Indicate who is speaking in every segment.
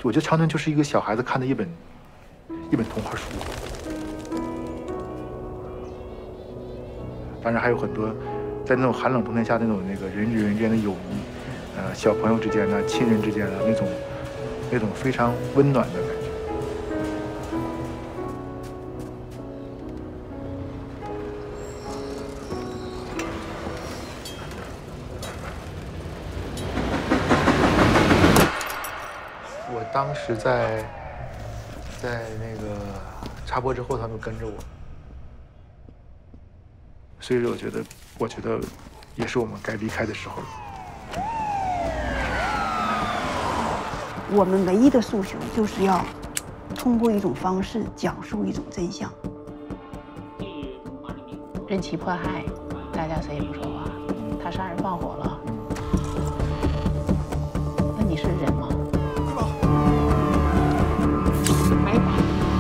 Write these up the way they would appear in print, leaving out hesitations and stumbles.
Speaker 1: 我觉得长城就是一个小孩子看的一本童话书。当然还有很多，在那种寒冷冬天下那种人与人之间的友谊，小朋友之间的、亲人之间的那种非常温暖的感觉。我当时在那个插播之后，他们跟着我，所以我觉得也是我们该离开的时候了。
Speaker 2: 我们唯一的诉求就是要通过一种方式讲述一种真相。
Speaker 3: 人起迫害，大家谁也不说话。他杀人放火了，那你是人吗？来吧，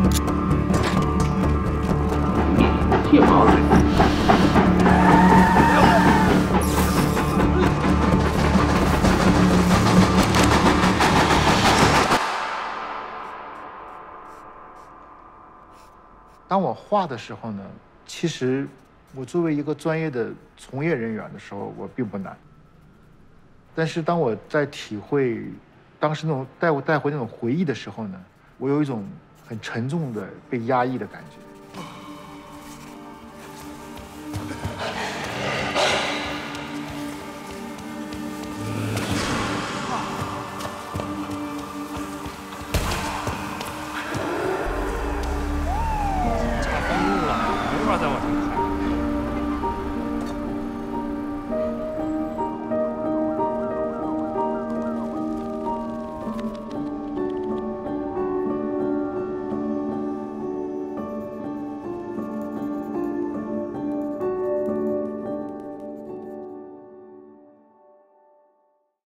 Speaker 3: 替好了。
Speaker 1: 当我画的时候呢，其实我作为一个专业的从业人员的时候，我并不难。但是当我在体会当时那种带回那种回忆的时候呢，我有一种很沉重的被压抑的感觉。
Speaker 4: 差公路了，没法再往前开。